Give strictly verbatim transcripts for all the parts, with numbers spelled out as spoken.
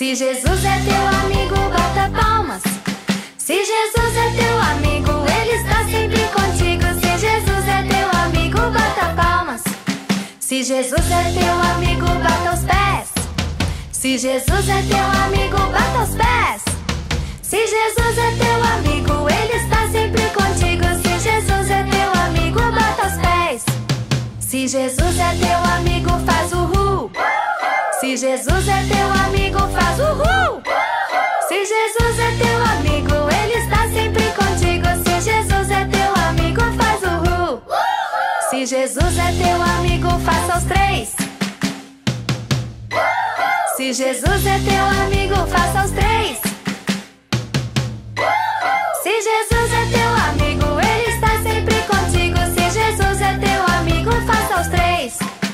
Se Jesus é teu amigo, bata palmas. Se Jesus é teu amigo, Ele está sempre contigo. Se Jesus é teu amigo, bata palmas. Se Jesus é teu amigo, bata os pés. Se Jesus é teu amigo, bata os pés. Se Jesus é teu amigo, Ele está sempre contigo. Se Jesus é teu amigo, bata os pés. Se Jesus é teu amigo, faz o ru. Se Jesus é teu amigo, faz o ru. Se Jesus é teu amigo, Ele está sempre contigo. Se Jesus é teu amigo, faz o ru. Se Jesus é teu amigo, faça os três. Se Jesus é teu amigo, faça os três. Se Jesus é teu amigo, Ele está sempre contigo. Se Jesus é teu amigo, faça os três.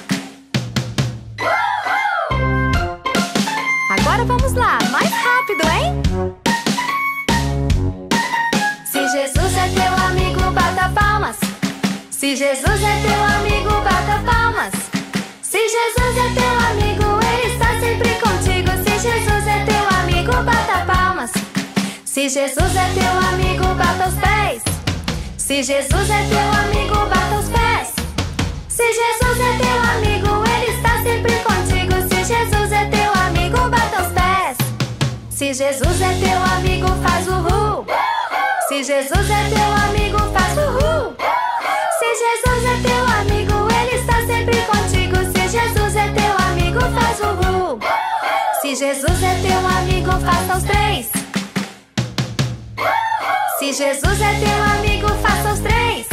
Agora vamos lá, mais rápido, hein? Se Jesus é teu amigo, bata palmas. Se Jesus é teu amigo, bata palmas. Se Jesus é teu amigo, Ele está sempre contigo. Se Jesus é teu amigo, bata palmas. Se Jesus é teu amigo, bata os pés. Se Jesus é teu amigo, bata os pés. Se Jesus é teu amigo, Ele está sempre contigo. Se Jesus é teu amigo, bata os pés. Se Jesus é teu amigo, faz o ru. Se Jesus é teu amigo, faz o ru. Se Jesus é teu amigo, Ele está sempre contigo. Se Jesus é teu amigo, faz o ru. Se Jesus é teu amigo, faça os três. Se Jesus é teu amigo, faça os três.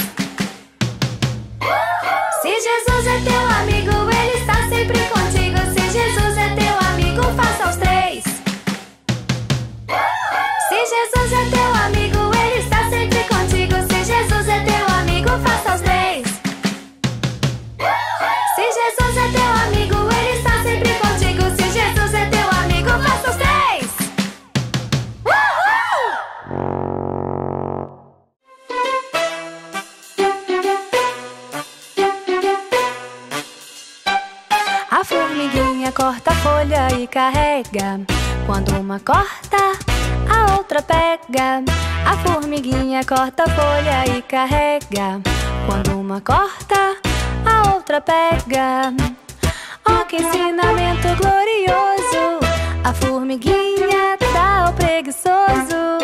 Se Jesus é teu amigo, Ele está sempre contigo. Se Jesus é teu amigo, faça os três. Se Jesus é teu amigo, Ele está sempre contigo. Se Jesus é teu amigo, faça os três. Se Jesus é teu amigo, Ele está sempre contigo. Se Jesus é teu amigo, faça os três. A formiguinha corta a folha e carrega. Quando uma corta, a outra pega. A formiguinha corta a folha e carrega. Quando uma corta, a outra pega. Oh, que ensinamento glorioso! A formiguinha dá ao preguiçoso.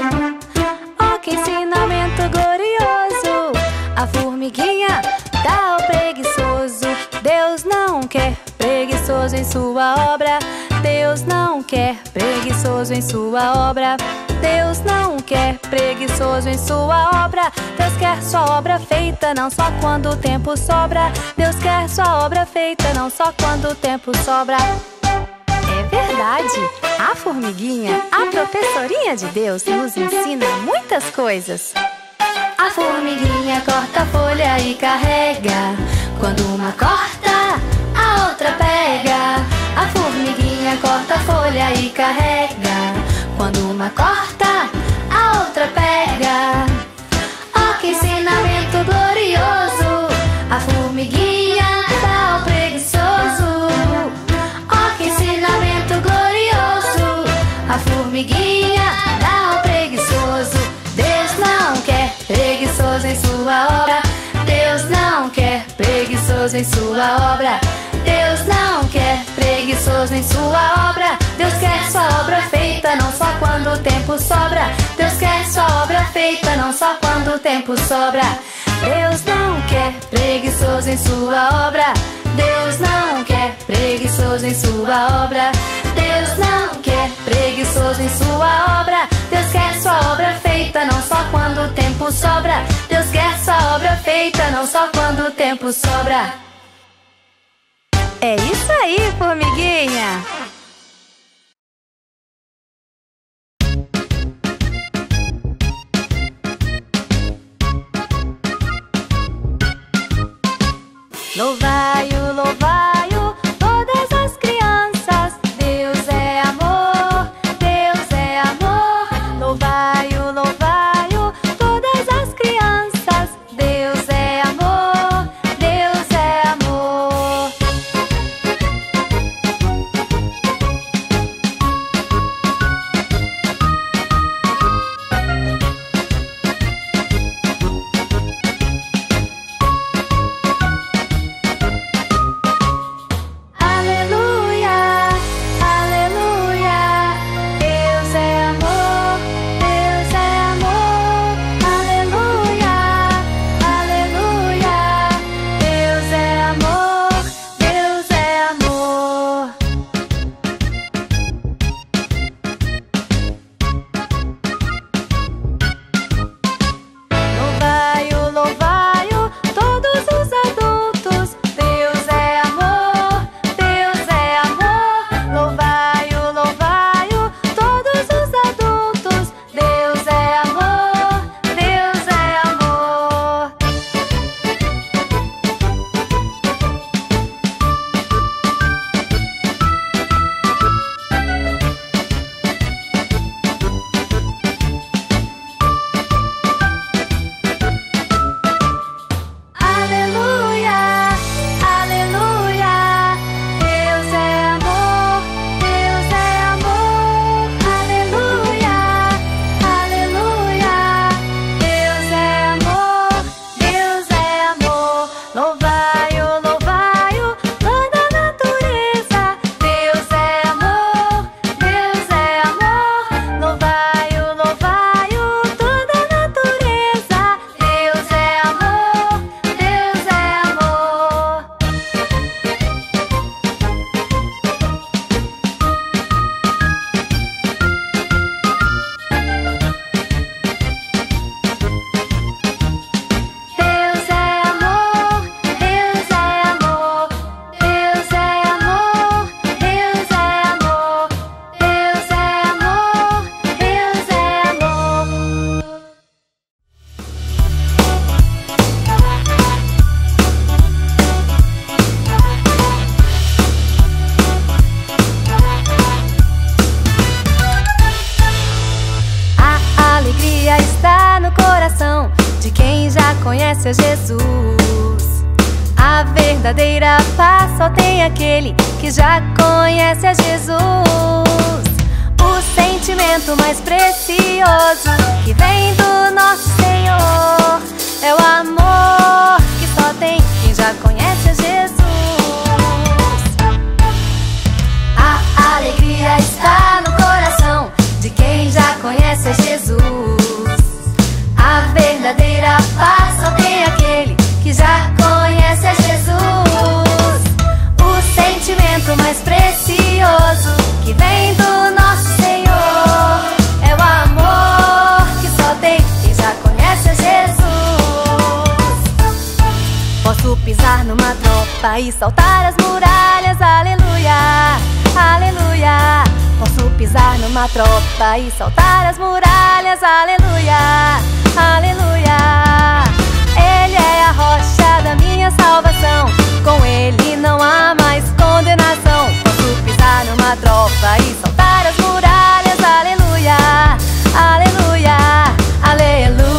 Oh, que ensinamento glorioso! A formiguinha dá ao preguiçoso. Deus não quer preguiçoso em sua obra. Deus não quer preguiçoso em sua obra. Deus não quer preguiçoso em sua obra. Deus quer sua obra feita, não só quando o tempo sobra. Deus quer sua obra feita, não só quando o tempo sobra. É verdade, a formiguinha, a professorinha de Deus, nos ensina muitas coisas. A formiguinha corta a folha e carrega. Quando uma corta, a outra pega. A formiguinha corta a folha e carrega. Quando uma corta, a outra pega. Oh, que ensinamento glorioso! A formiguinha dá ao preguiçoso. Oh, que ensinamento glorioso! A formiguinha dá ao preguiçoso. Deus não quer preguiçoso em sua obra. Deus não quer preguiçoso em sua obra. Deus não quer preguiçoso em sua obra. Deus quer sua obra feita, não só quando o tempo sobra. Deus quer sua obra feita, não só quando o tempo sobra. Deus não quer preguiçoso em sua obra. Deus não quer preguiçoso em sua obra. Deus não quer preguiçoso em sua obra. Deus quer sua obra feita, não só quando o tempo sobra. Deus quer sua obra feita, não só quando o tempo sobra. É isso aí, formiguinha! Louvai-o, louvai-o, todas as crianças. Deus é amor, Deus é amor. Louvai-o, louvai-o, todas as crianças. Deus é amor, Deus é amor. conhece a Jesus. A verdadeira paz só tem aquele que já conhece a Jesus. O sentimento mais precioso que vem do nosso Senhor é o amor que só tem quem já conhece a Jesus. A alegria está no coração de quem já conhece a Jesus. A verdadeira paz só tem aquele que já conhece a Jesus. O sentimento mais precioso que vem do nosso Senhor é o amor que só tem quem já conhece a Jesus. Posso pisar numa tropa e saltar as muralhas, aleluia, aleluia. Posso pisar numa tropa e saltar as muralhas, aleluia, aleluia. Ele é a rocha da minha salvação, com ele não há mais condenação. Posso pisar numa tropa e saltar as muralhas, aleluia, aleluia, aleluia,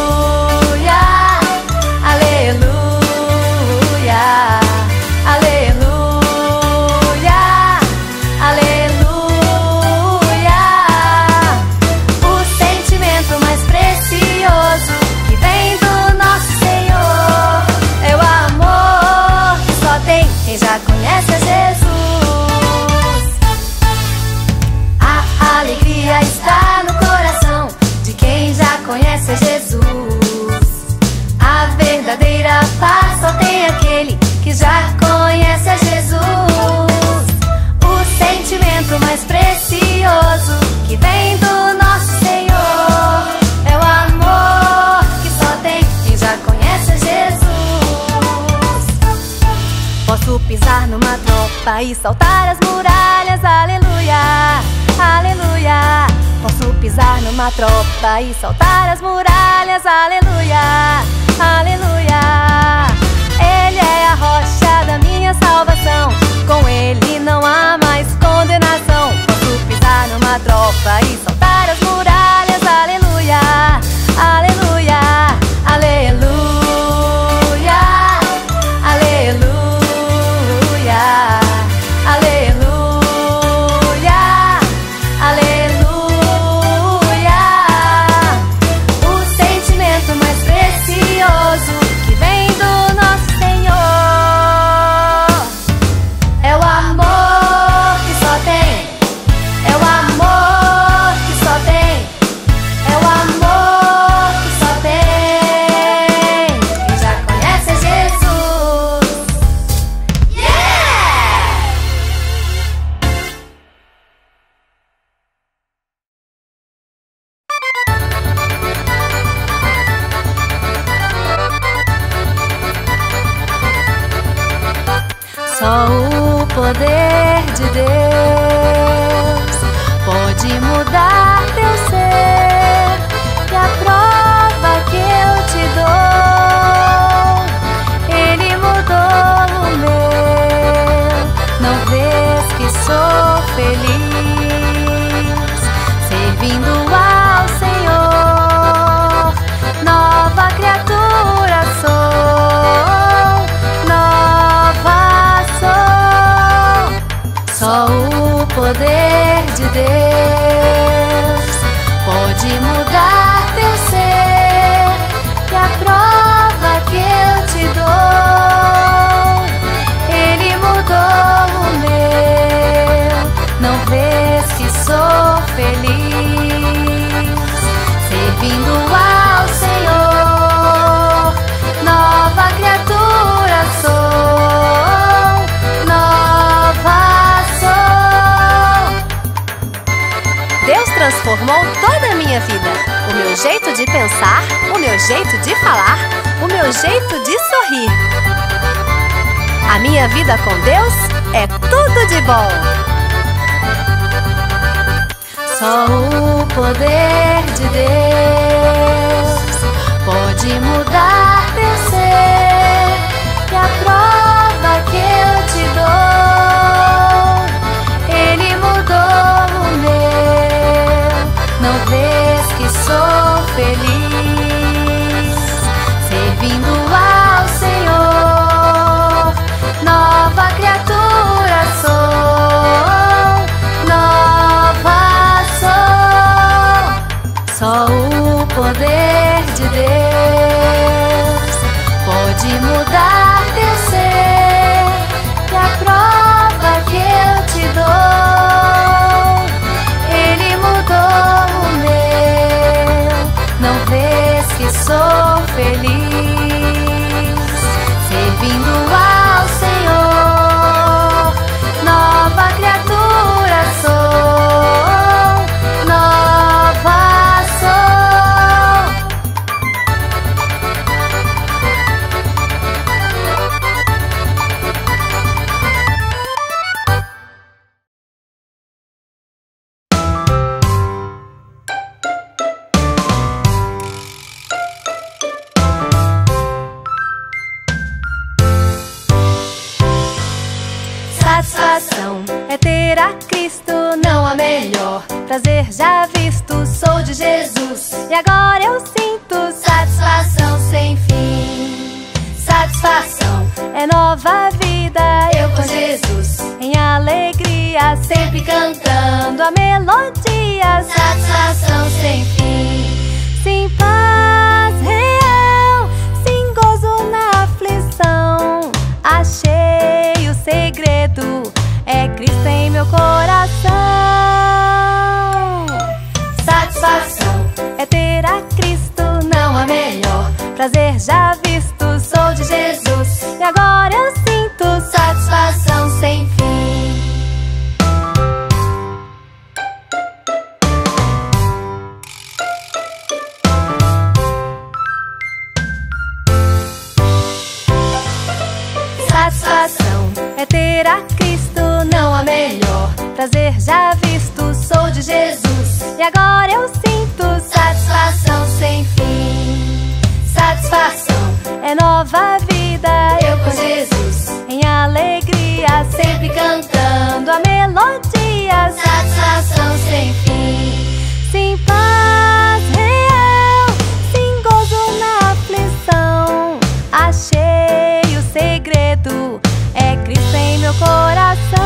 aleluia, aleluia, aleluia. O sentimento mais precioso que vem do nosso Senhor é o amor que só tem quem já conhece a Jesus. A alegria está no coração de quem já conhece a Jesus. A verdadeira paz só tem aquele que já conhece a Jesus. O sentimento mais precioso que vem do nosso Senhor é o amor que só tem quem já conhece a Jesus. Posso pisar numa tropa e saltar as muralhas, aleluia, aleluia. Posso pisar numa tropa e saltar as muralhas, aleluia, aleluia. Ele é a rocha da minha salvação, com ele não há mais condenação. Posso pisar numa tropa e saltar as muralhas, aleluia, aleluia, aleluia, aleluia, aleluia, aleluia. O sentimento mais precioso que vem do nosso Senhor é o amor que só tem, é o amor que só tem, é o amor que só tem quem já conhece a Jesus. Yeah! Só o poder de Deus pode mudar teu ser, e a prova que eu te dou, ele mudou o meu. Não vês que sou feliz servindo ao Senhor? Nova criatura sou, nova sou. Só o poder de Deus pode mudar teu ser, e a prova que eu te dou, ele mudou o meu. Não vês que sou feliz servindo ao Senhor? Nova criatura sou, nova sou. Deus transformou toda a minha vida. O meu jeito de pensar, o meu jeito de falar, o meu jeito de sorrir. A minha vida com Deus é tudo de bom. Só o poder de Deus pode mudar teu ser, e a prova que eu te dou, ele mudou o meu. Não vês que sou feliz servindo Satisfação é ter a Cristo, não há melhor. Prazer já visto, sou de Jesus e agora eu sinto satisfação sem fim. Satisfação é nova vida, eu com Jesus em alegria, sempre cantando a melodia. Satisfação sem fim. Sim, paz real, sim, gozo na aflição. Achei o segredo, é Cristo em meu coração. Satisfação é ter a Cristo, não há melhor. Prazer já visto, sou de Jesus e agora eu sinto satisfação sem fim. Satisfação é ter a Cristo, não há melhor. Prazer já visto, sou de Jesus e agora eu sinto satisfação sem fim. Satisfação é nova vida, eu com Jesus em alegria, sempre cantando a melodia. Satisfação sem fim. Sim, paz real, sim, gozo na aflição. Achei o segredo, é Cristo em meu coração.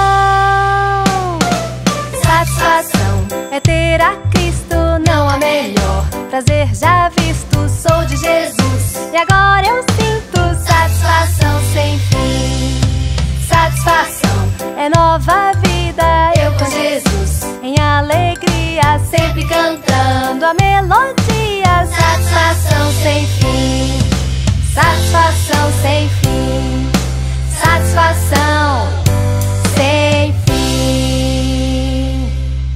Satisfação é ter a Cristo, não há melhor. Prazer já visto, sou de Jesus e agora eu sinto satisfação sem fim. Satisfação é nova vida, eu com Jesus em alegria, sempre cantando a melodia. Satisfação sem fim. Satisfação sem fim. Satisfação sem fim.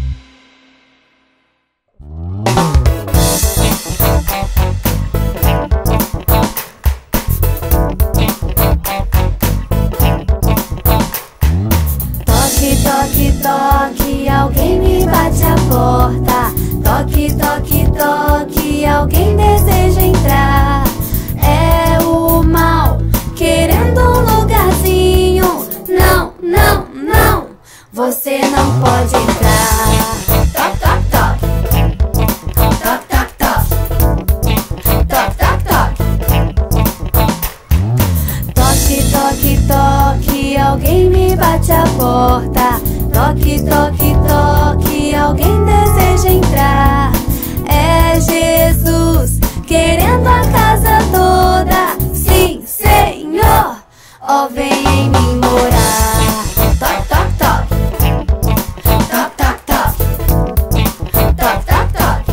Toque, toque, toque, alguém me bate a porta. Toque, toque, toque, alguém deseja entrar. É o mal querendo um lugarzinho. Não, não, não, você não pode entrar. Toc, toc, toc. Toc, toc, toc. Toc, toc, toc. Toque, toque, toque, alguém me bate a porta. Toque, toque, toque, alguém deseja entrar. É Jesus querendo a casa toda. Sim, Senhor, ó, vem em mim morar. Toc, toc, toc. Toc, toc, toc. Toc, toc, toc.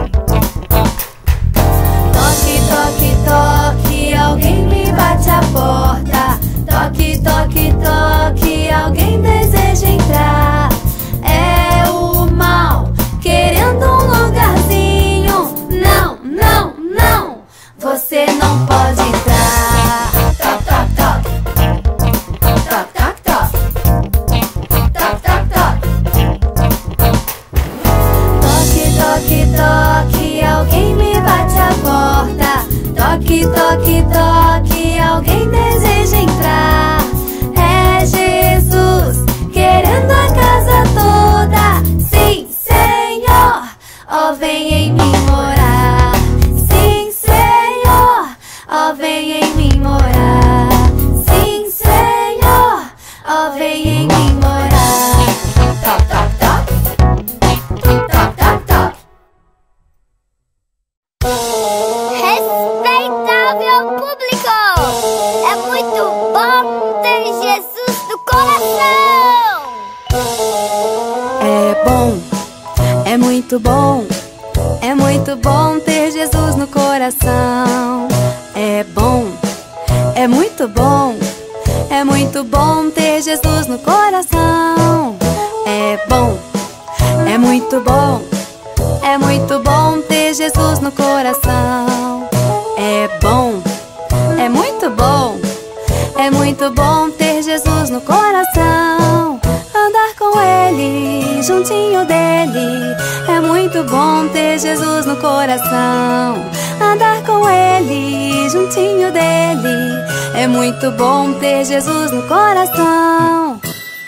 Toque, toque, toque, alguém me bate a porta. Toque, toque, toque, alguém deseja entrar. É o mal querendo um lugarzinho. Não, não, não, você não pode entrar. Toc, toc, toc. Toc, toc, toc. Toc, toc, toc. Toque, toque, toque, alguém me bate a porta. Toque, toque, toque, alguém deseja entrar. É Jesus querendo a casa toda. Sim, Senhor, ó, vem em mim morar. Sim, Senhor, ó, vem em mim morar. Sim, Senhor, ó, vem em mim morar. Toc, toc, toc. Toc, toc, toc. Respeitável público, é muito bom ter Jesus no coração. É bom, é muito bom, é muito bom ter Jesus no coração. É bom, é muito bom, é muito bom ter Jesus no coração. É bom, é muito bom, é muito bom ter Jesus no coração. É bom, é muito bom, é muito bom ter Jesus no coração. Andar com Ele, juntinho dele, é muito bom ter Jesus no coração. Andar com Ele, juntinho dele, é muito bom ter Jesus no coração.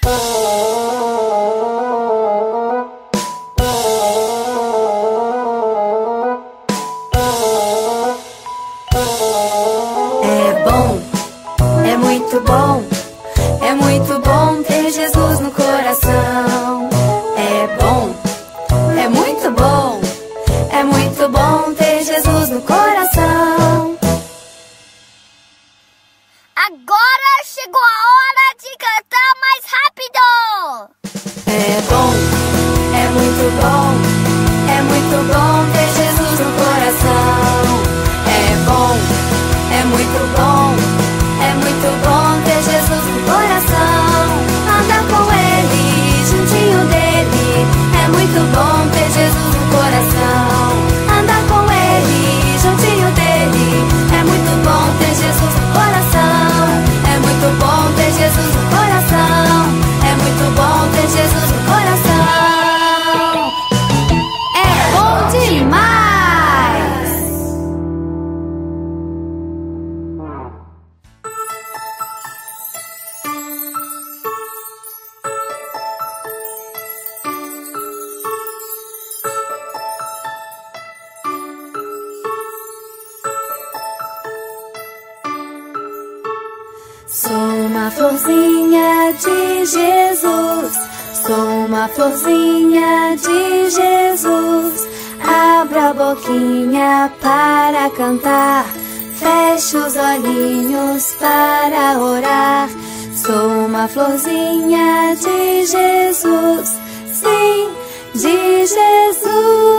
florzinha de Jesus, sou uma florzinha de Jesus. Abra a boquinha para cantar, feche os olhinhos para orar. Sou uma florzinha de Jesus, sim, de Jesus.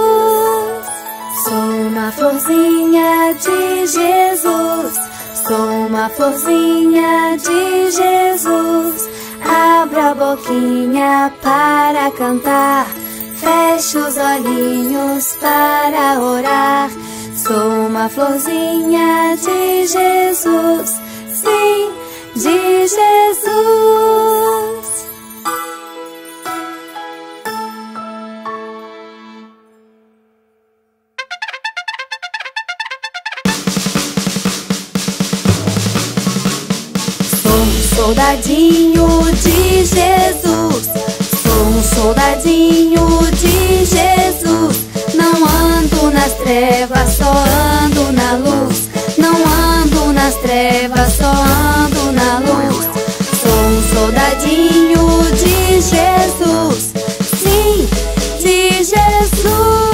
Sou uma florzinha de Jesus, sou uma florzinha de Jesus. Abra a boquinha para cantar, feche os olhinhos para orar. Sou uma florzinha de Jesus, sim, de Jesus. Sou um soldadinho de Jesus, sou um soldadinho de Jesus. Não ando nas trevas, só ando na luz. Não ando nas trevas, só ando na luz. Sou um soldadinho de Jesus, sim, de Jesus.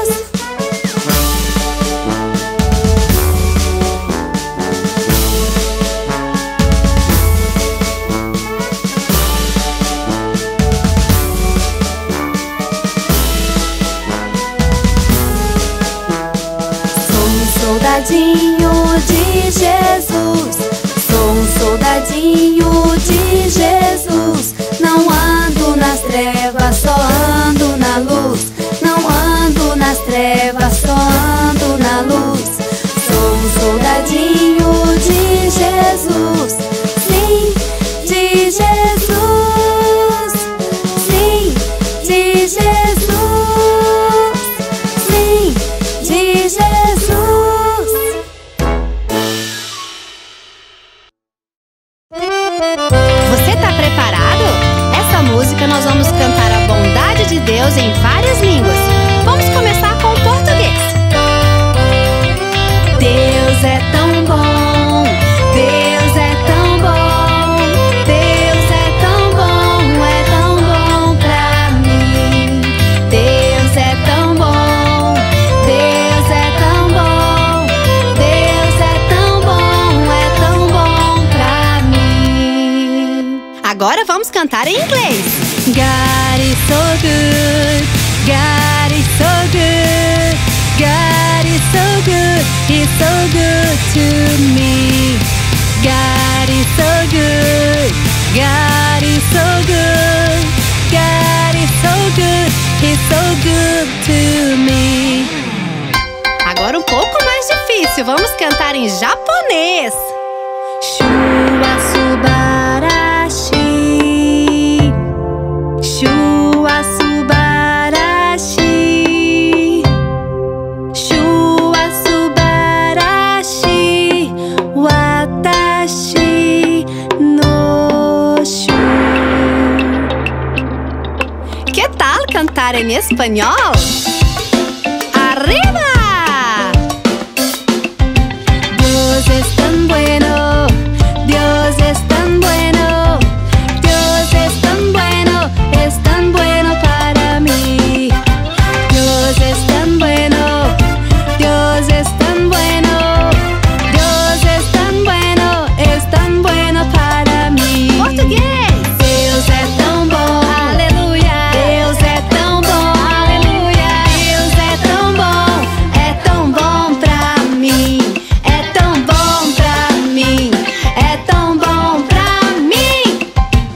Soldadinho de Jesus, sou um soldadinho de Jesus. Não ando nas trevas, só ando na luz. Não ando nas trevas, só ando na luz. Sou um soldadinho de Jesus, sim, de Jesus. Sim, de Jesus. Sim, de Jesus. Você tá preparado? Essa música nós vamos cantar a bondade de Deus em várias línguas. Vamos começar com o português. Deus é tão bom, Deus é tão bom, Deus é tão bom, é tão bom pra mim. Deus é tão bom, Deus é tão bom, Deus é tão bom, é tão bom pra mim. Agora vamos cantar em inglês. God is so good, God is so good, God is so good, He's so good to me. God is so good, God is so good, God is so good, He's so good to me. Agora um pouco mais difícil. Vamos cantar em japonês. Shua subarashi, Shua subarashi, Shua subarashi, Watashi no shu. cantar em espanhol? Arriba! Dios es tan bueno, Dios es tan bueno, Dios es tan bueno, es tan bueno para mí. Dios es tan bueno, Dios es tan bueno, Dios es tan bueno, es tan bueno para mí. Português! Deus é tão bom, Aleluia! Deus é tão bom, Aleluia! Deus é tão bom, é tão bom pra mim, é tão bom pra mim, é tão bom pra mim.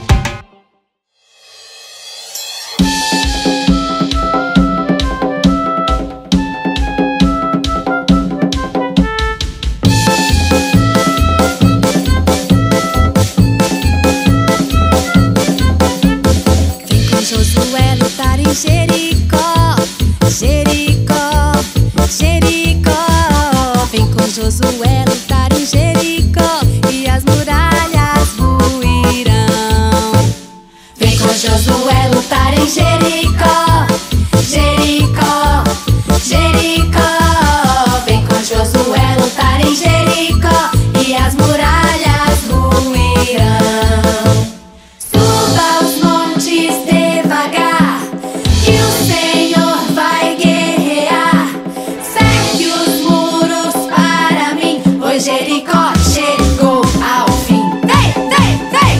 Vem com Josué lutar em Jericó, Jericó, Jericó. Vem com Josué lutar em Jericó e as muralhas ruirão. Vem com Josué lutar em Jericó, Jericó, Jericó. Vem com Josué lutar em Jericó e as muralhas ruirão. Suba os montes devagar, que o Senhor vai guerrear. Cerque os muros para mim, pois Jericó chegou ao fim. Vem, vem, vem!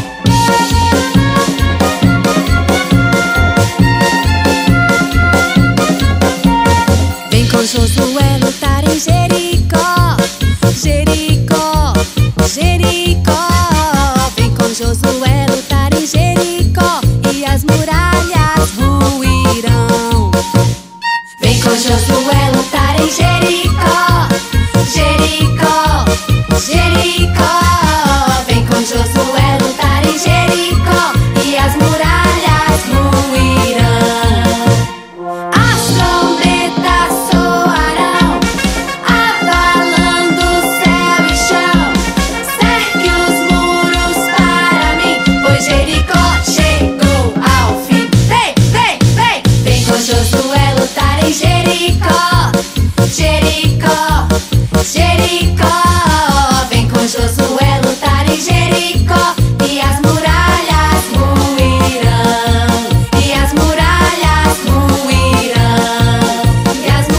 Vem com Josué lutar em Jericó, Jericó, Jericó. Vem com Josué lutar em Jericó e as muralhas ruirão. Vem com Josué lutar em Jericó, Jericó, Jericó. Vem com Josué lutar em Jericó e as muralhas ruirão. As trombetas soarão, abalando céu e chão. Cerque os muros para mim, pois Jericó chegou ao fim. Vem, vem, vem! Vem com Josué lutar em Jericó, Jericó, Jericó. Vem com Josué lutar em Jericó e as muralhas ruirão. E as muralhas ruirão. E as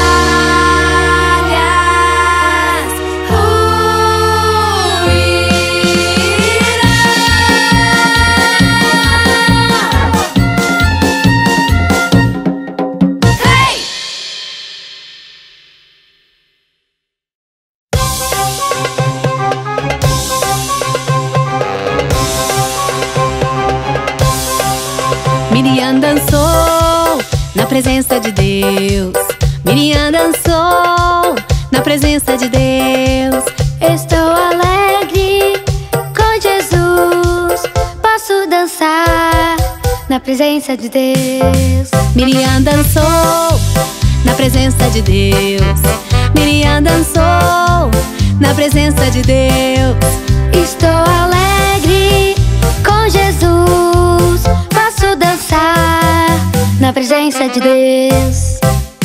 muralhas ruirão. Hey! Miriam dançou na presença de Deus. Miriam dançou na presença de Deus. Estou alegre com Jesus. Posso dançar na presença de Deus. Miriam dançou na presença de Deus. Miriam dançou na presença de Deus. Estou alegre com Jesus. Posso dançar na presença de Deus.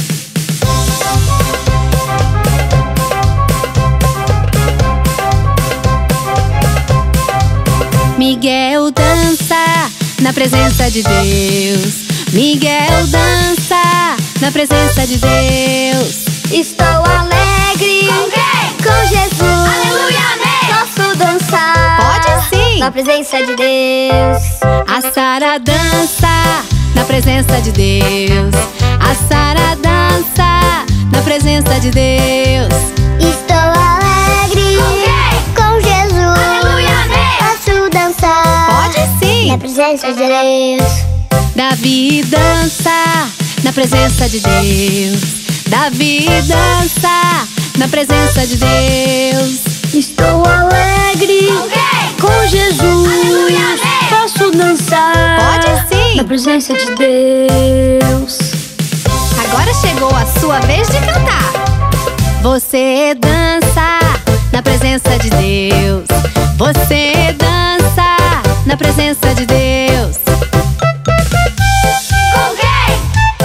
Miguel dança na presença de Deus. Miguel dança na presença de Deus. Estou alegre Com quem? com Jesus. Aleluia, amém! Posso dançar Pode sim! na presença de Deus. A Sara dança na presença de Deus. A Sara dança na presença de Deus. Estou alegre Com quem? com Jesus. Aleluia, amém! Posso dançar Pode sim! na presença de Deus. Davi dança na presença de Deus. Davi dança na presença de Deus. Estou alegre Com quem? com Jesus. Aleluia, amém! Posso dançar Pode sim! na presença de Deus. Agora chegou a sua vez de cantar. Você dança na presença de Deus. Você dança na presença de Deus. Com quem?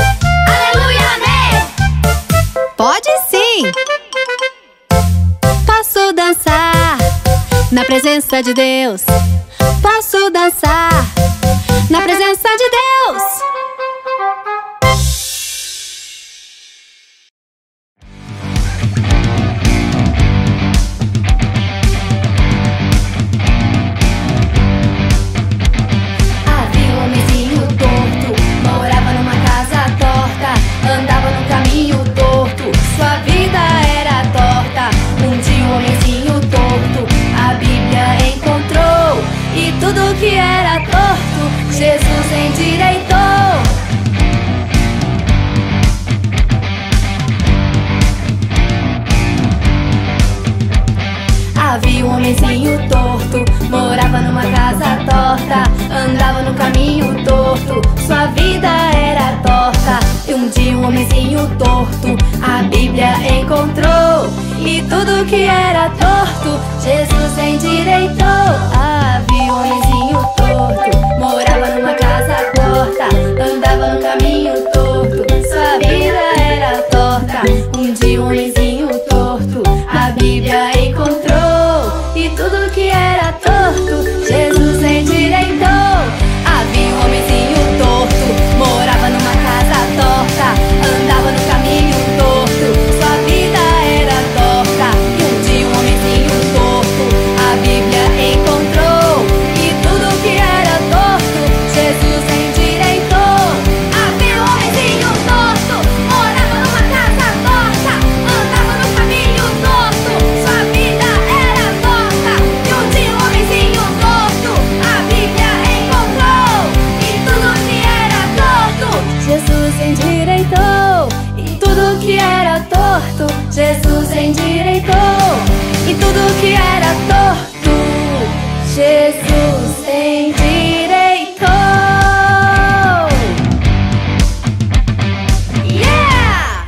presença de Deus. Posso dançar na presença de Deus. Havia um homenzinho torto, morava numa casa torta, andava num caminho torto, sua vida era torta. Um dia um homenzinho torto a Bíblia encontrou, e tudo que era torto Jesus endireitou. Havia um homenzinho torto, morava numa casa torta, andava no caminho torto, sua vida era torta. E um dia um homenzinho torto a Bíblia encontrou, e tudo que era torto Jesus endireitou. Havia um homenzinho torto, morava numa casa torta, andava no caminho torto, sua vida era torta. Um dia um homenzinho torto a Bíblia encontrou, e tudo que era torto Jesus endireitou. Havia um homenzinho torto, morava numa casa torta, andava no caminho torto, sua vida era torta. E um dia um homenzinho torto a Bíblia encontrou, e tudo que era torto Jesus endireitou. Havia um homenzinho torto, morava numa casa torta, andava no caminho torto, sua vida era torta. E um dia um homenzinho torto a Bíblia encontrou, e tudo que era torto Jesus endireitou. E tudo que era torto Jesus endireitou. E tudo que era torto Jesus endireitou. Yeah!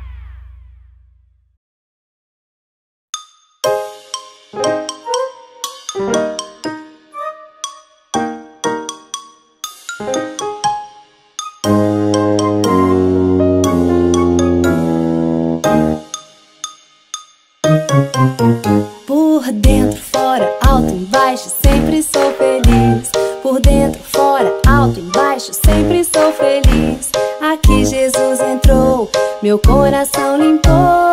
Por dentro, fora, alto, embaixo, sempre sou feliz. Por dentro, fora, alto, embaixo, sempre sou feliz. Aqui Jesus entrou, meu coração limpou.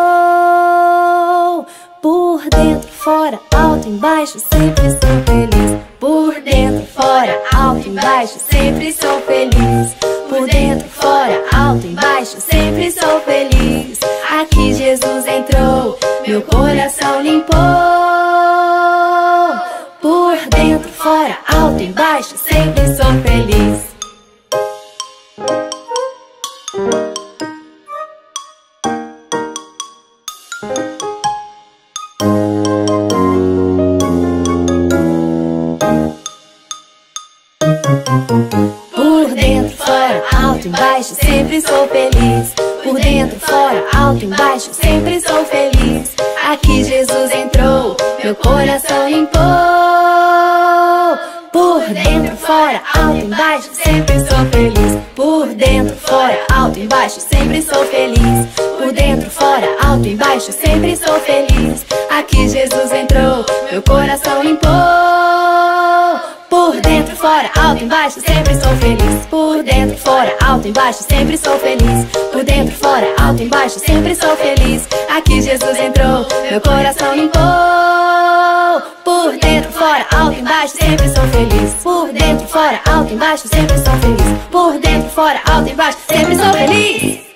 Por dentro, fora, alto, embaixo, sempre sou feliz. Por dentro, fora, alto, embaixo, sempre sou feliz. Por dentro, fora, alto, embaixo, sempre sou feliz. Aqui Jesus entrou, meu coração limpou. Por dentro, fora, alto, embaixo, sempre sou feliz. Por dentro, fora, alto, embaixo, sempre sou feliz. Por dentro, fora, alto, embaixo, sempre sou feliz. Aqui Jesus entrou, meu coração limpou. Por dentro, fora, alto, embaixo, sempre sou feliz. Por dentro, fora, alto, embaixo, sempre sou feliz. Por dentro, fora, alto, embaixo, sempre sou feliz. Aqui Jesus entrou, meu coração limpou. Por dentro, fora, alto, embaixo, sempre sou feliz. Por dentro, fora, alto, embaixo, sempre sou feliz. Por dentro, fora, alto, embaixo, sempre sou feliz. Aqui Jesus entrou, meu coração limpou. Por dentro, fora, alto, embaixo, sempre sou feliz. Por dentro, fora, alto, embaixo, sempre sou feliz. Por dentro, fora, alto, embaixo, sempre sou feliz.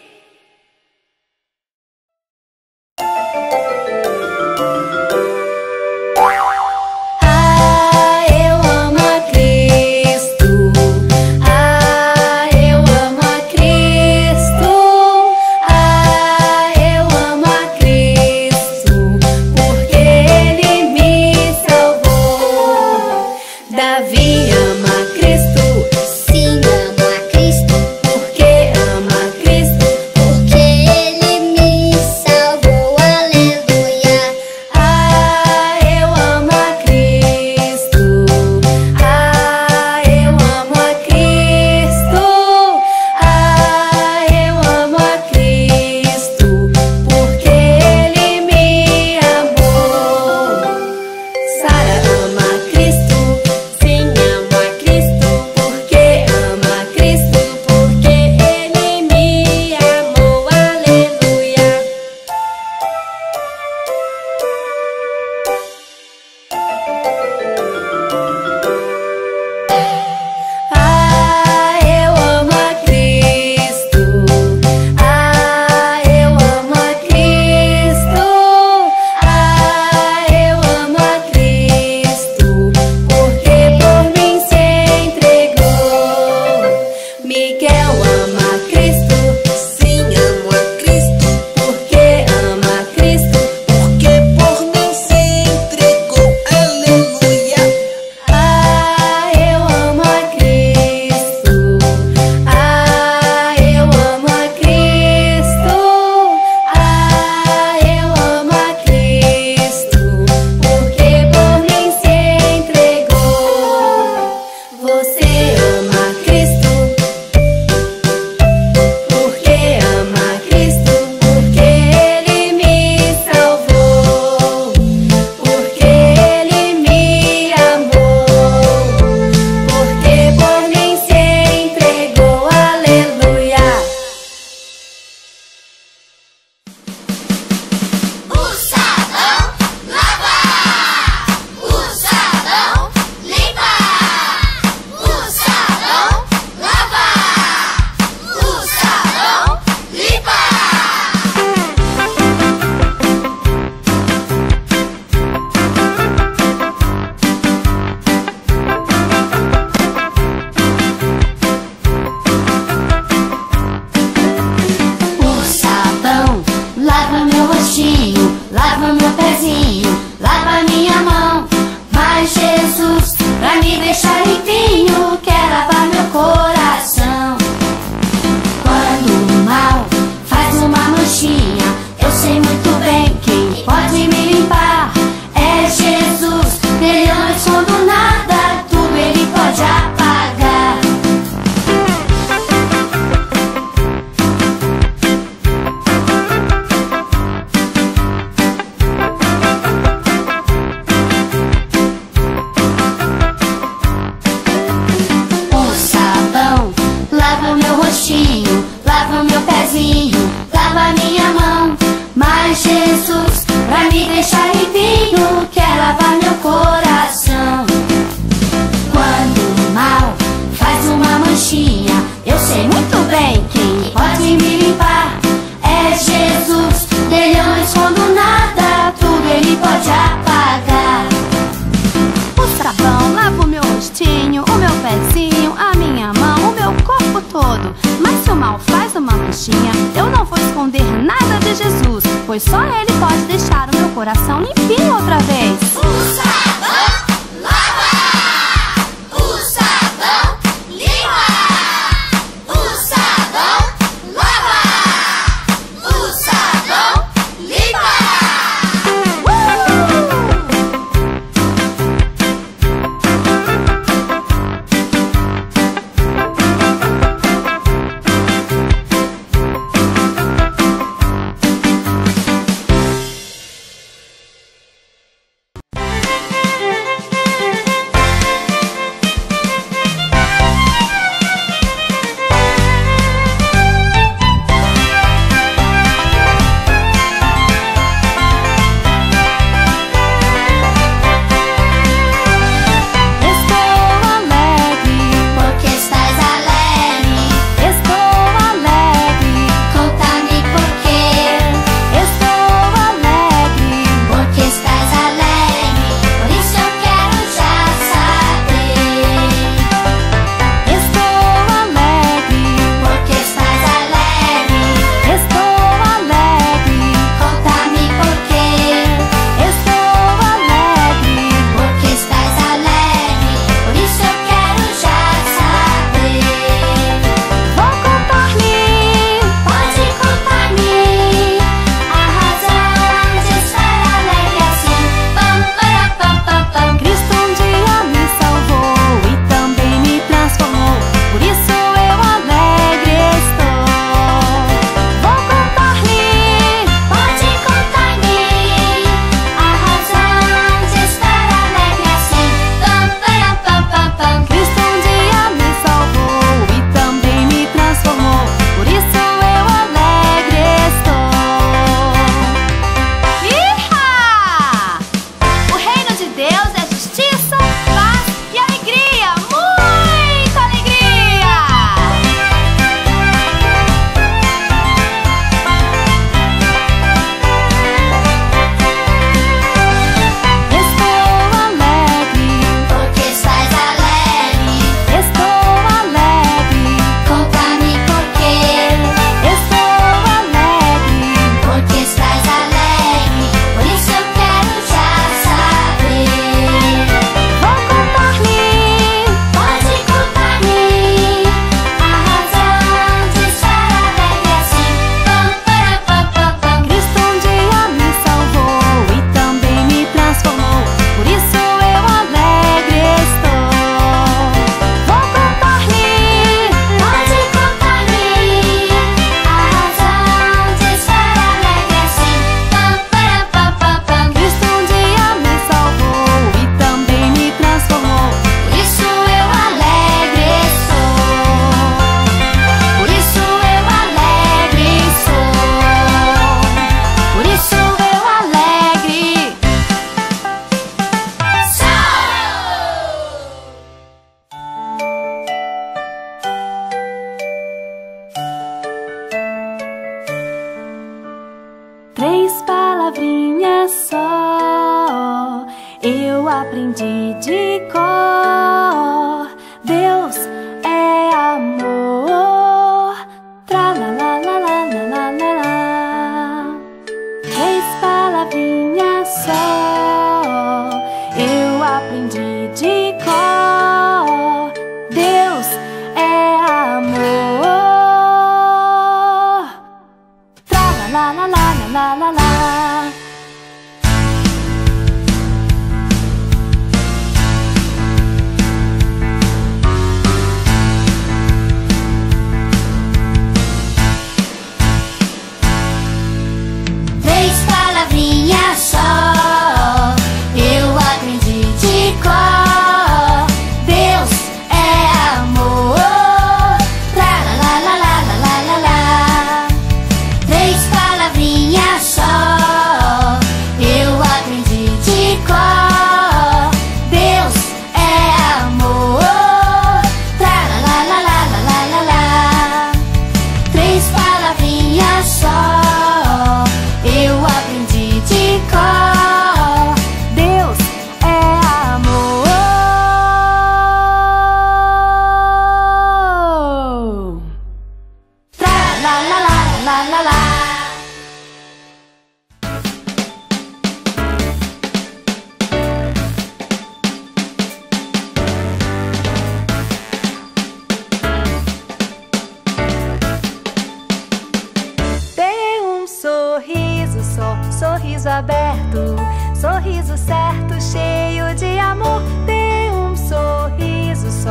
Davi ama Cristo, Sim, amo a Cristo, porque ama Cristo. porque Ele me salvou, aleluia. Ah, eu amo a Cristo. Ah, eu amo a Cristo. Ah, eu amo a Cristo, porque Ele me amou. Sara ama deixar limpinho, quer lavar meu coração. Quando o mal faz uma manchinha, eu sei muito bem quem pode me limpar. É Jesus, nele eu não escondo nada, tudo ele pode apagar. O sabão lava o meu rostinho, lava o meu pezinho, lava a minha mão. Mas Jesus, pra me deixar limpinho, quer lavar meu coração. Quando o mal faz uma manchinha, eu sei muito bem quem pode me limpar. É Jesus, nele eu não escondo nada, tudo ele pode apagar. O sabão lava o meu rostinho, o meu pezinho, a minha mão, o meu corpo todo. Mas se o mal faz uma manchinha, eu não vou esconder nada de Jesus, pois só ele pode deixar o meu coração limpinho outra vez. O sabão lava, o sabão limpa, o sabão lava, o sabão limpa. aprendi de cor. Deus é amor. Tra la la la la la la la la. Três palavrinhas só eu aprendi de cor.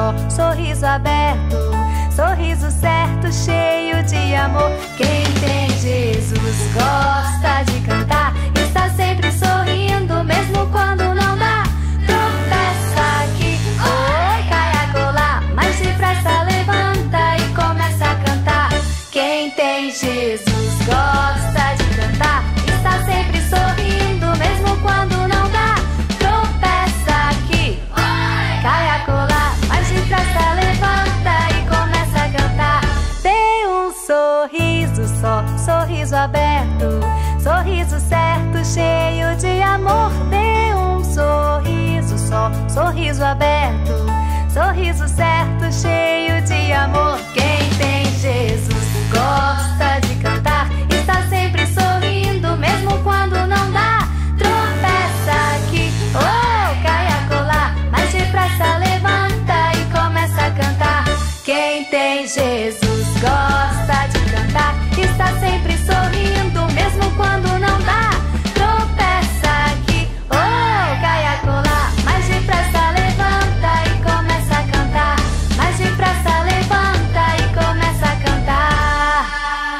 só, sorriso aberto, sorriso certo, cheio de amor. Quem tem Jesus gosta de cantar, está sempre sorrindo, mesmo quando não dá. Tropeça aqui, oi, cai acolá, mas depressa levanta e começa a cantar. Quem tem Jesus gosta de cantar, está sempre sorrindo, mesmo quando não dá. Tropeça aqui, oi, cai acolá, mas depressa levanta e começa a cantar. Dê um sorriso só, sorriso aberto, sorriso certo, cheio de amor. Dê um sorriso só, sorriso aberto, sorriso certo, cheio de amor. Quem tem Jesus gosta de cantar, está sempre sorrindo, mesmo quando não dá. Tropeça aqui, oh, cai acolá, mas depressa levanta e começa a cantar. Quem tem Jesus gosta de cantar, está sempre sorrindo, mesmo quando não dá. Tropeça aqui, oh, cai acolá, mas depressa levanta e começa a cantar. Mas depressa levanta e começa a cantar.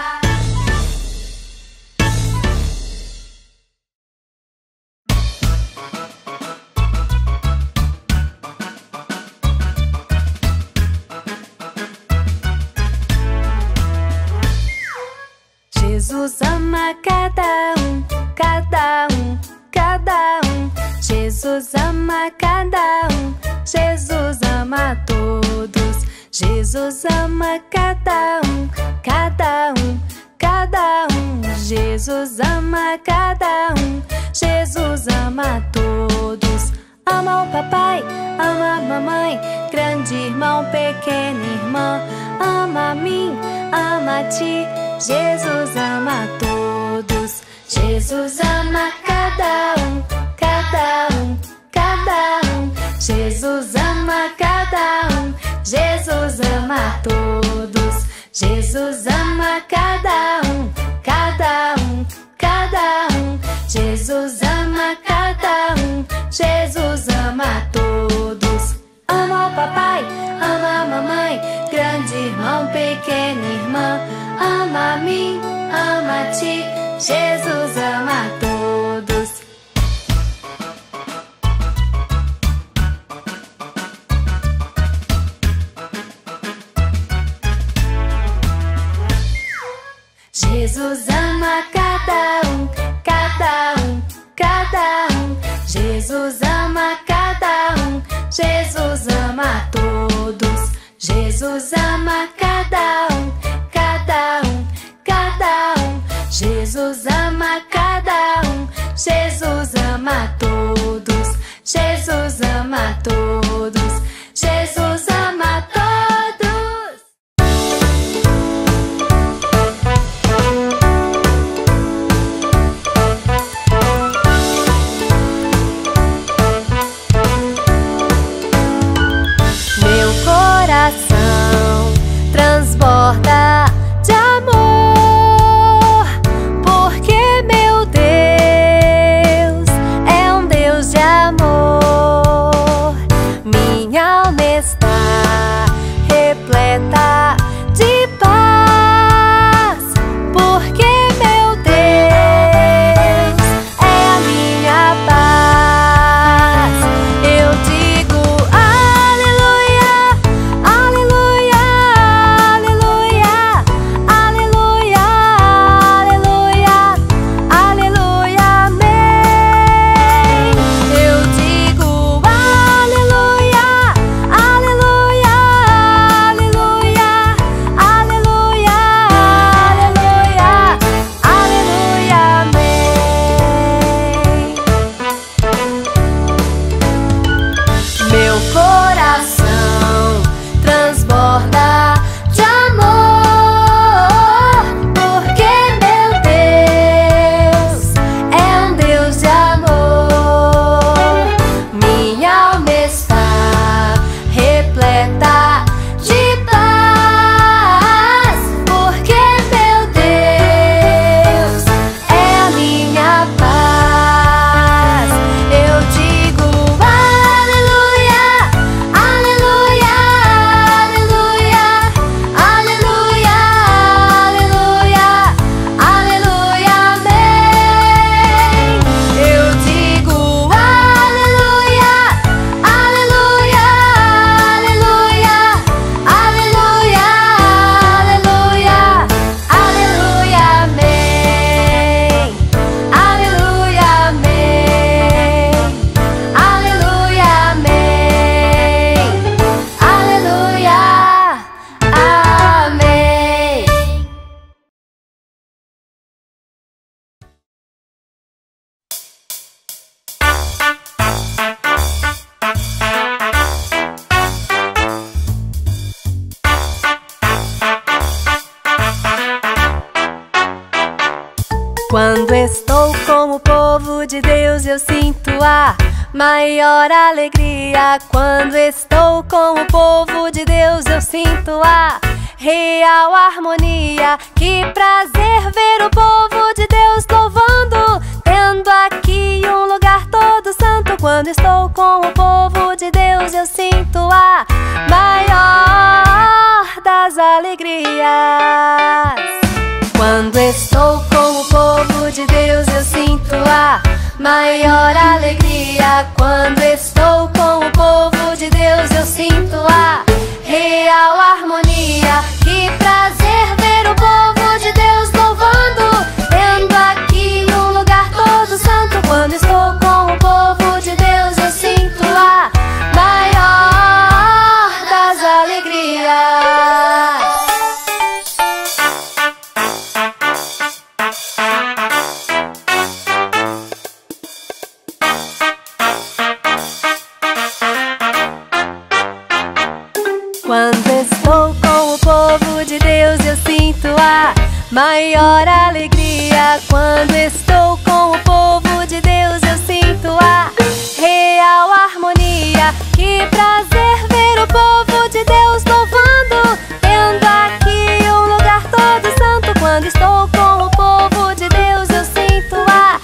Jesus ama cada um, cada um, cada um. Jesus ama cada um, Jesus ama todos. Jesus ama cada um, cada um, cada um. Jesus ama cada um, Jesus ama todos. Ama o papai, ama a mamãe, grande irmão, pequena irmã. Ama a mim, ama a ti, Jesus ama todos. Jesus ama cada um, cada um, cada um. Jesus ama cada um, Jesus ama todos. Jesus ama cada um, cada um, cada um. Jesus ama cada um, Jesus ama todos. Ama o papai, ama a mamãe, grande irmão, pequena irmã. Ama a mim, ama a ti, Jesus ama todos. Jesus ama cada um, cada um, cada um. Jesus ama cada um, Jesus ama todos. Jesus ama cada um, cada um, cada um. Jesus ama cada um, Jesus ama todos. Jesus ama todos. Jesus ama todos. Meu coração transborda de amor, porque meu Deus é um Deus de amor. Minha alma está repleta de paz, porque meu Deus é a minha paz. Eu digo aleluia, aleluia, aleluia, aleluia, aleluia, aleluia, amém. Eu digo aleluia, aleluia, estou com o povo de Deus, eu sinto a maior alegria. Quando estou com o povo de Deus, eu sinto a real harmonia. Que prazer ver o povo de Deus louvando, tendo aqui um lugar todo santo. Quando estou com o povo de Deus, eu sinto a maior das alegrias. Quando estou com o povo de Deus, eu sinto a maior alegria. Quando estou com o povo de Deus, eu sinto a real harmonia. Que prazer ver o povo de Deus louvando, tendo aqui um lugar todo santo. Quando estou com o povo de Deus, eu sinto a maior das alegrias. Quando estou com o povo de Deus, eu sinto a maior alegria. Quando estou com o povo de Deus, eu sinto a real harmonia. Que prazer ver o povo de Deus louvando, tendo aqui um lugar todo santo. Quando estou com o povo de Deus, eu sinto a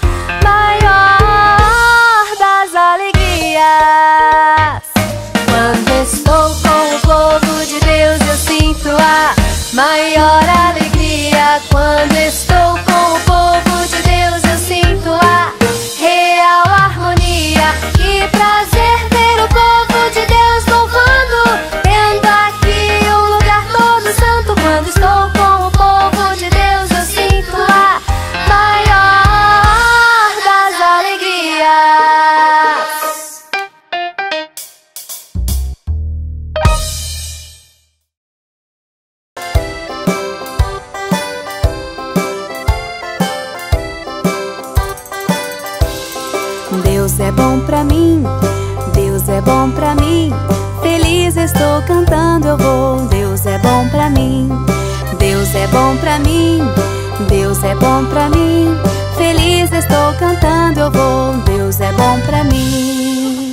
maior das alegrias. Quando estou com o povo de Deus, eu sinto a maior alegria. Quando estou com o povo de Deus, eu sinto a real harmonia. Que prazer ver o povo de Deus louvando, tendo aqui um lugar todo santo. Quando estou com o povo de Deus, eu sinto a maior das alegrias. Deus é bom pra mim, Deus é bom pra mim. Feliz estou cantando, eu vou. Deus é bom pra mim, Deus é bom pra mim. Deus é bom pra mim. Feliz estou cantando, eu vou. Deus é bom pra mim.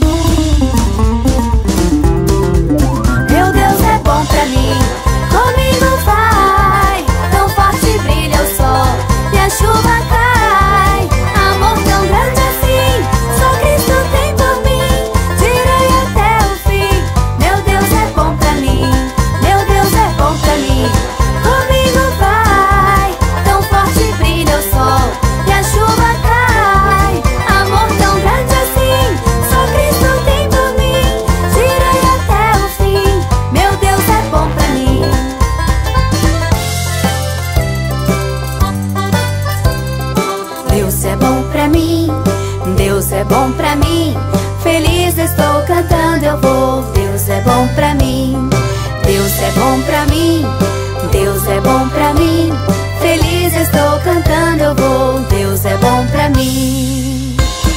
Meu Deus é bom pra mim, comigo vai. Tão forte brilha o sol e a chuva cai. Amor tão grande assim, só Cristo tem por mim. Direi até o fim, meu Deus é bom pra mim. Meu Deus é bom pra mim, comigo vai. Tão forte brilha o sol e a chuva cai. Amor tão grande assim, só Cristo tem por mim. Direi até o fim, meu Deus é bom pra mim. Deus é bom pra mim, Deus é bom pra mim. Feliz estou cantando, eu vou. Deus é bom pra mim, Deus é bom pra mim. Deus é bom pra mim. Feliz estou cantando, eu vou. Deus é bom pra mim.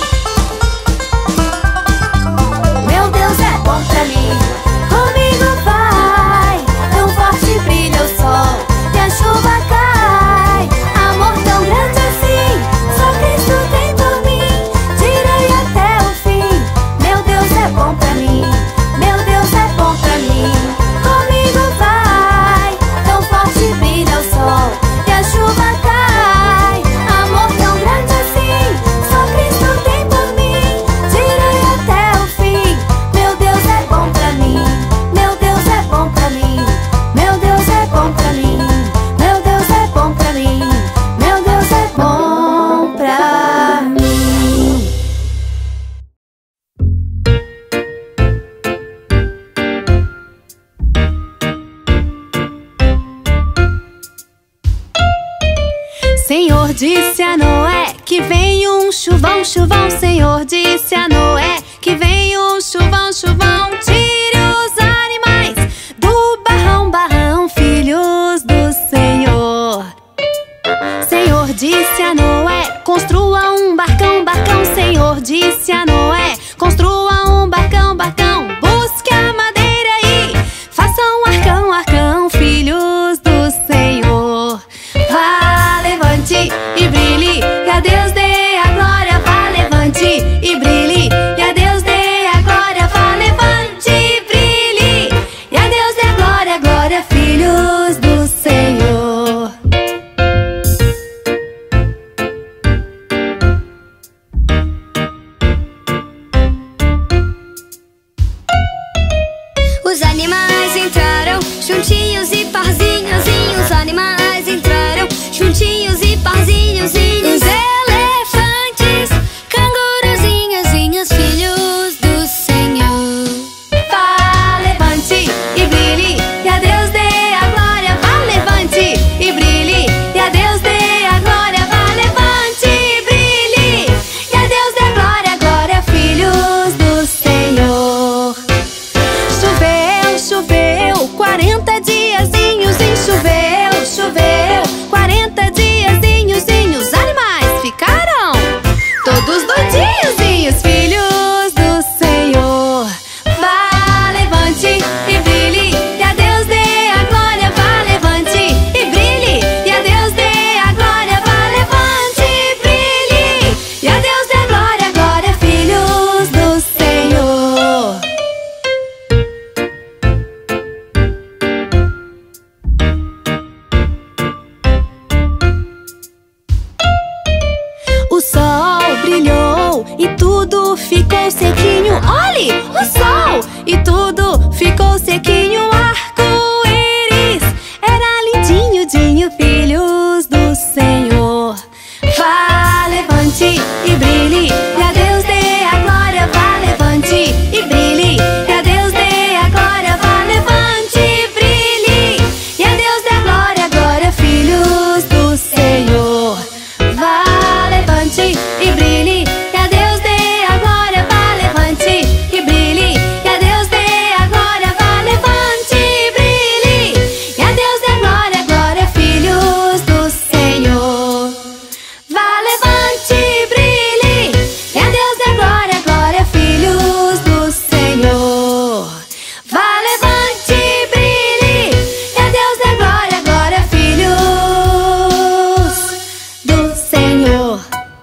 Meu Deus é bom pra mim, comigo vai. Tão forte brilha o sol e a chuva cai. Amor tão grande assim, só Cristo tem por mim. Direi até o fim, meu Deus é bom pra mim. Meu Deus é bom pra mim, comigo vai. Tão forte brilha o sol e a chuva cai. Amor tão grande assim, só Cristo tem por mim. Direi até o fim, meu Deus é bom pra mim. Meu Deus é bom pra mim. Meu Deus é bom pra mim. Meu Deus é bom pra mim. Meu Deus é bom pra mim. Senhor disse a Noé que vem um chuvão, chuvão. Senhor disse a Noé que vem um chuvão, chuvão. Tire os animais do barrão, barrão, filhos do Senhor. Senhor disse a Noé, construa um barcão, barcão. Senhor disse a Noé, construa um barcão, barcão. Busque a madeira e faça um arcão, arcão, filhos do Senhor. Vá, levante e brilhe, cadê animais entraram juntinhos e parzinhos. Os animais entraram juntinhos e parzinhos. Os elefantes, canguruzinhos, filhos do Senhor. Vá, levante e brilhe, e a Deus dê a glória. Vá, levante e brilhe, e a Deus dê a glória. Vá, levante e brilhe, e a Deus dê a glória. Glória, filhos do Senhor. Choveu, choveu, quarenta diazinhos. Choveu, choveu, quarenta diazinhos. Os animais ficaram todos doidinhos, filhos do Senhor. Vá, levante e brilhe, e a Deus dê a glória. Vá, levante e brilhe, e a Deus dê a glória. Vá, levante e brilhe, e a Deus dê a glória. Glória, filhos do Senhor. O sol brilhou e tudo ficou sequinho. Olhe, o sol e tudo ficou sequinho. Arco-íris era lindinho, dinho, filhos do Senhor. Vá, levante e brilhe, e a Deus dê a glória. Vá, levante e brilhe, e a Deus dê a glória. Vá, levante e brilhe, e a Deus dê a glória. Glória, filhos do Senhor. Vá, levante e brilhe, e a Deus dê a glória. Vá, levante e brilhe, e a Deus dê a glória. Vá, levante e brilhe, e a Deus dê a glória. Glória, filhos do Senhor. Vá, levante e brilhe, e a Deus dê a glória. Glória, filhos do Senhor. Vá, levante e brilhe, e a Deus dê a glória. Glória, filhos do Senhor.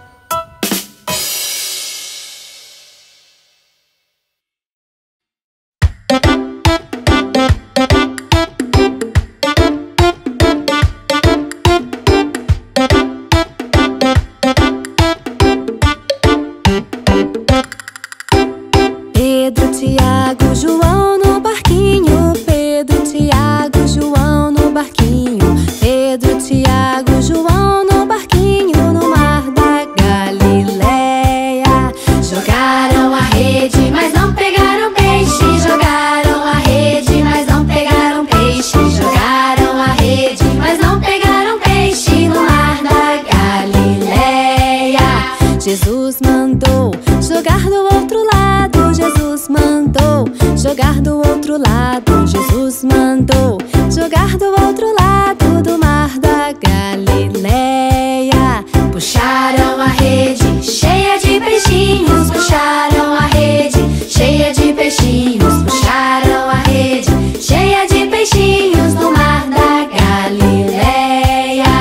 Pedro, Tiago, João no barquinho. Pedro, Tiago, João no barquinho. Pedro, Tiago, João no barquinho. No mar da Galileia. Jogaram a rede, mas não pegaram peixe. Jogaram a rede, mas não pegaram peixe. Jogaram a rede, mas não pegaram peixe. No mar da Galileia. Jesus mandou jogar do outro lado. Jesus mandou jogar do outro lado. Jesus mandou jogar do outro lado do mar da Galileia. Puxaram a rede cheia de peixinhos. Puxaram a rede cheia de peixinhos. Puxaram a rede cheia de peixinhos no mar da Galileia.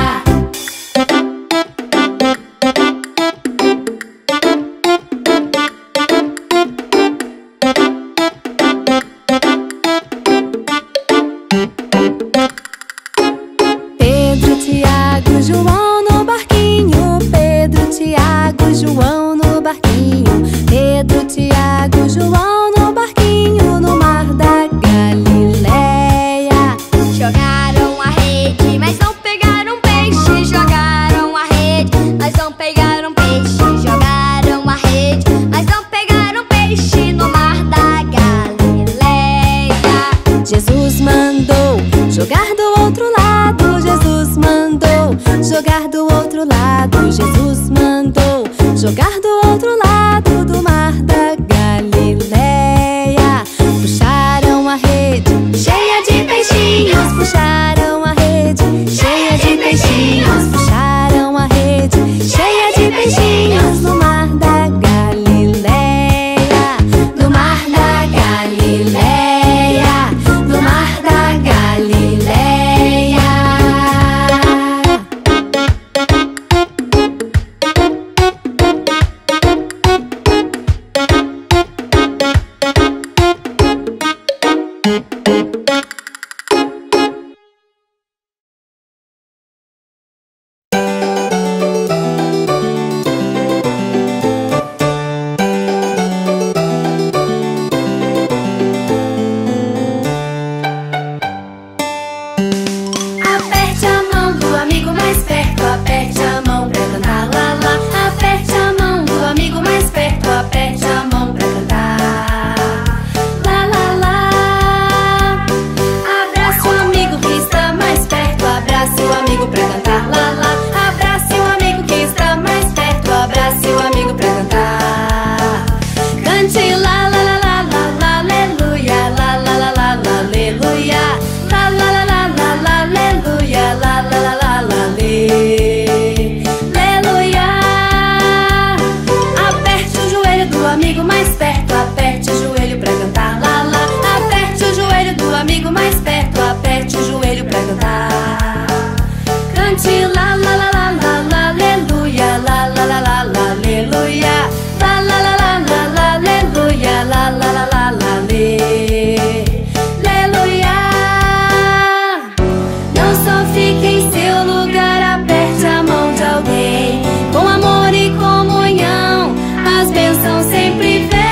Pedro, Tiago, João no barquinho. Pedro, Tiago, João no barquinho. Pedro, Tiago, João no barquinho. No mar da Galileia. Jogaram a rede, mas não pegaram peixe. Jogaram a rede, mas não pegaram peixe. Jogaram a rede, mas não pegaram peixe no mar da Galileia. Jesus mandou jogar do outro lado. Jesus mandou jogar do outro lado. Jesus mandou jogar do outro lado do mar da Galileia. Puxaram a rede cheia de peixinhos. Puxaram a rede cheia de peixinhos. Puxaram a rede cheia de peixinhos no mar da Galileia. No mar da Galileia. No mar da Galileia. amigo mais perto, aperte o joelho pra cantar. Cante lá, lá, lá, lá, lá, lá, aleluia, lá, lá, lá, lá, lá, aleluia, lá, lá, lá, lá, lá, lá, aleluia, lá, lá, lá, lá, lá, aleluia. Não só fique em seu lugar, aperte a mão de alguém. Com amor e comunhão, as bênçãos sempre vêm.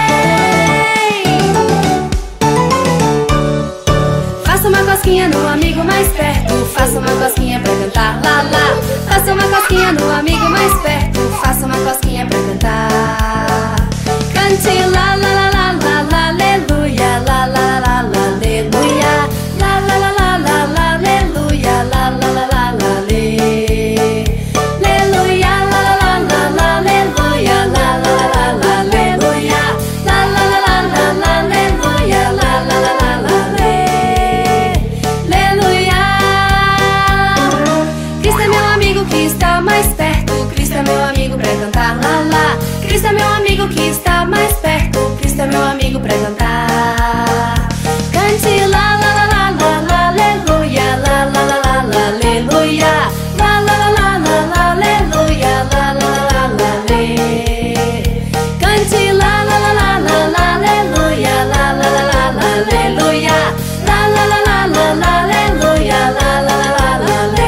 Faça uma cosquinha no amigo mais perto, faça uma cosquinha pra cantar, lá, lá. Faça uma cosquinha no amigo mais perto, faça uma cosquinha pra cantar. Cante lá, lá, lá, lá, lá, lá, aleluia, lá, lá, lá, lá, lá, aleluia, lá, lá, lá, lá, lá, lá, aleluia, lá, lá, lá, lá, lá, aleluia, lá, lá, lá, lá, lá, aleluia, lá, lá, lá, lá, lá, aleluia, lá, lá, lá, lá, lá, lá, aleluia, lá, lá, lá, lá, lá, aleluia. Cristo é meu amigo que está mais perto, Cristo é meu amigo pra cantar, lá, lá. Cristo é meu amigo que está mais perto, Cristo é meu amigo pra cantar. Cante lá, lá, lá, lá, lá, lá, aleluia, lá, lá, lá, lá, lá, aleluia, lá, lá, lá, lá, lá, lá, aleluia, lá, lá, lá, lá, lá, ale. Cante lá, lá, lá, lá, lá, lá, aleluia, lá, lá, lá, lá, lá, aleluia, lá, lá, lá, lá, lá, lá, aleluia, lá, lá, lá, lá, lá, ale.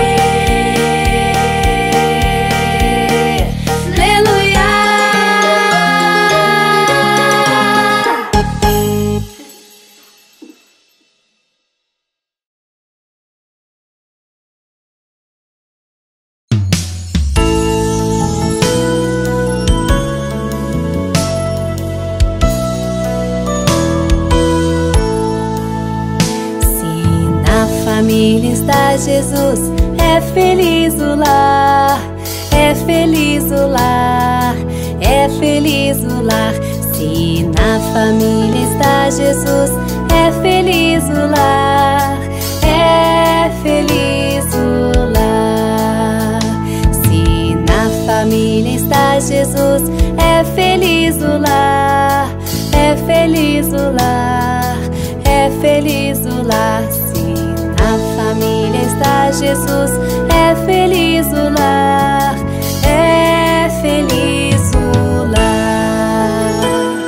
Família está Jesus, é feliz o lar, é feliz o lar, é feliz o lar. Se na família está Jesus, é feliz o lar, é feliz o lar. Se na família está Jesus, é feliz o lar, é feliz o lar, é feliz o lar. Na família está Jesus, é feliz o lar, é feliz o lar.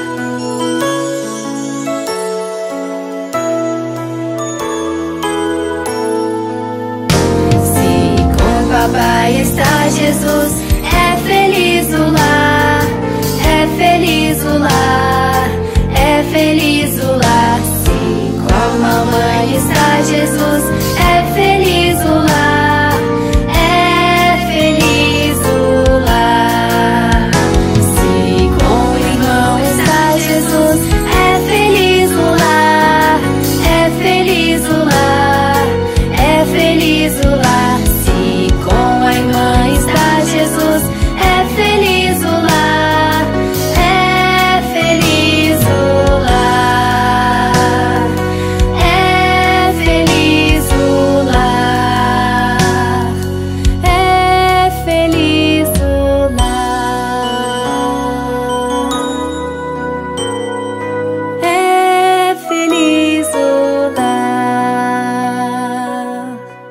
Se com papai está Jesus, é feliz o lar, é feliz o lar, é feliz o lar. Se com mamãe está Jesus, é feliz o lar, é feliz o lar. Se com o irmão está Jesus, é feliz o lar, é feliz o lar, é feliz o lar. Se com a irmã está Jesus, é feliz o lar, é feliz o lar, é feliz o lar, é feliz o lar, é feliz o lar.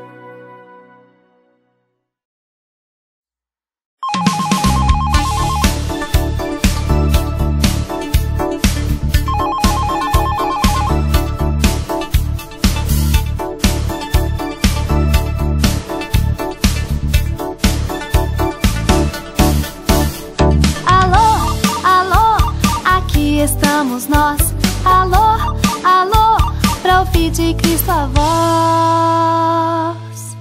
Alô, alô, aqui estamos nós. Alô, alô, pra ouvir de Cristo a voz.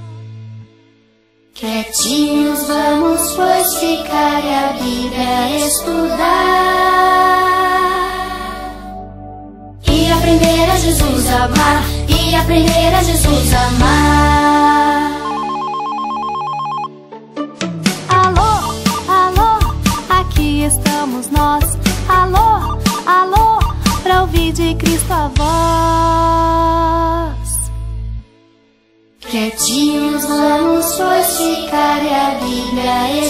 Quietinhos vamos, pois, ficar e a Bíblia estudar e aprender a Jesus amar, e aprender a Jesus amar. Alô, alô, aqui estamos nós. Alô, alô, pra ouvir de Cristo a voz. Quietinhos vamos, pois, ficar e a Bíblia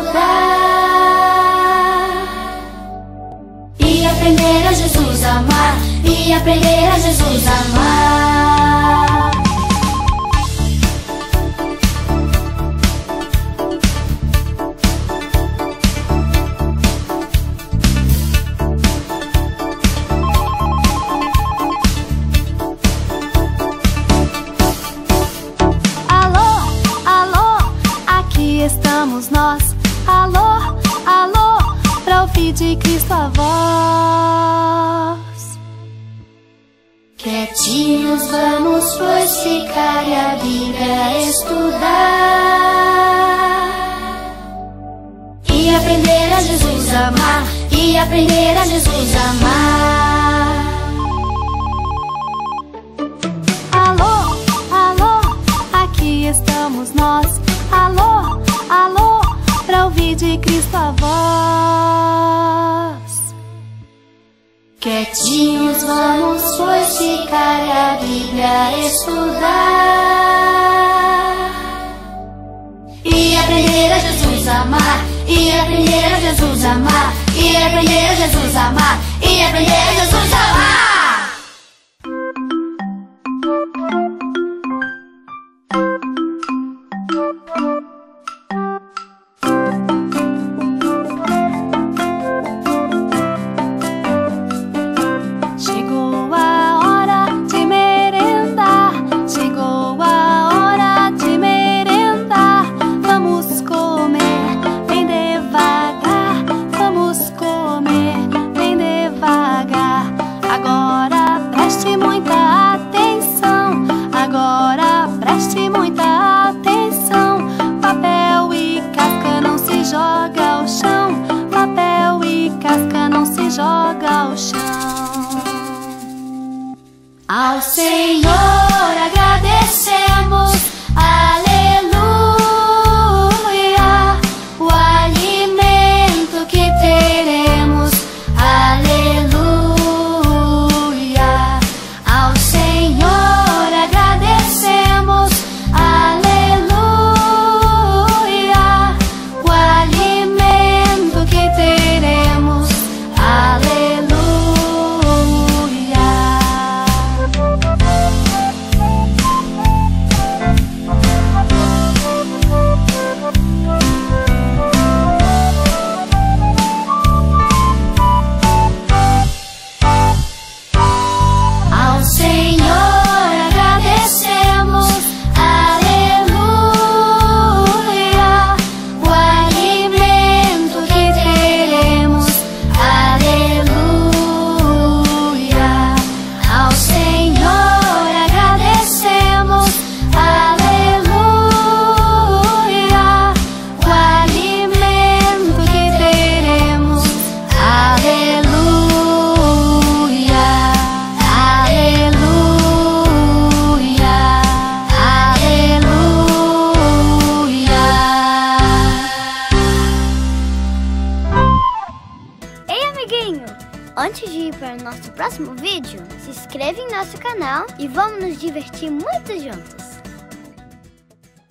estudar e aprender a Jesus amar, e aprender a Jesus amar. estamos nós. Alô, alô, pra ouvir de Cristo a voz. Quietinhos vamos, pois, ficar e a Bíblia estudar, e aprender a Jesus amar, e aprender a Jesus amar. Alô, alô, aqui estamos nós. Alô, alô, pra ouvir de Cristo a voz. Quietinhos vamos, pois, ficar e a Bíblia estudar, e aprender a Jesus amar, e aprender a Jesus amar, e aprender a Jesus amar, e aprender a Jesus amar. Ao Senhor agradecemos, aleluia, o alimento que teremos, aleluia. Ao Senhor agradecemos, aleluia, o alimento que teremos, aleluia. Antes de ir para o nosso próximo vídeo, se inscreva em nosso canal e vamos nos divertir muito juntos!